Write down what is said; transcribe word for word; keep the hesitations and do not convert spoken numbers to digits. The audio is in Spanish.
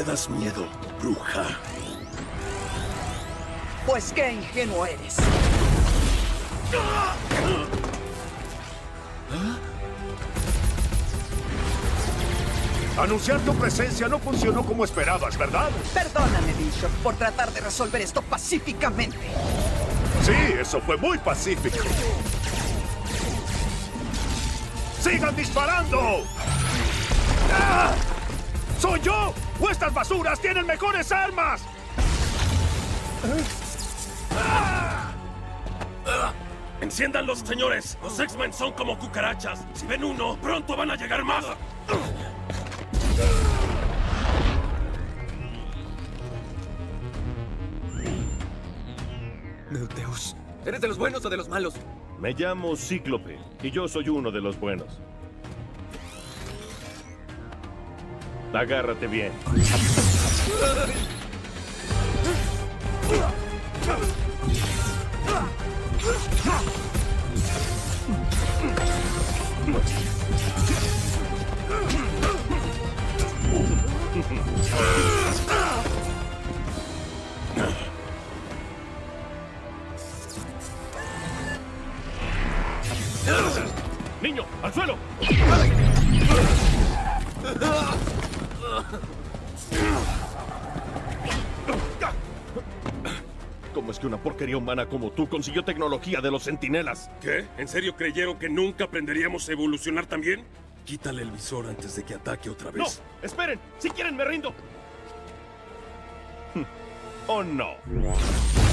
das miedo, bruja. Pues qué ingenuo eres. Anunciar tu presencia no funcionó como esperabas, ¿verdad? Perdóname, Bishop, por tratar de resolver esto pacíficamente. Sí, eso fue muy pacífico. ¡Sigan disparando! ¡Ah! ¿Soy yo? ¿O estas basuras tienen mejores armas? ¡Ah! ¡Enciéndanlos, señores! Los X-Men son como cucarachas. Si ven uno, pronto van a llegar más. Deus, ¿eres de los buenos o de los malos? Me llamo Cíclope, y yo soy uno de los buenos. Agárrate bien. ¡Niño, al suelo! ¿Cómo es que una porquería humana como tú consiguió tecnología de los centinelas? ¿Qué? ¿En serio creyeron que nunca aprenderíamos a evolucionar también? Quítale el visor antes de que ataque otra vez. ¡No! ¡Esperen! ¡Si quieren, me rindo! ¡Oh, no!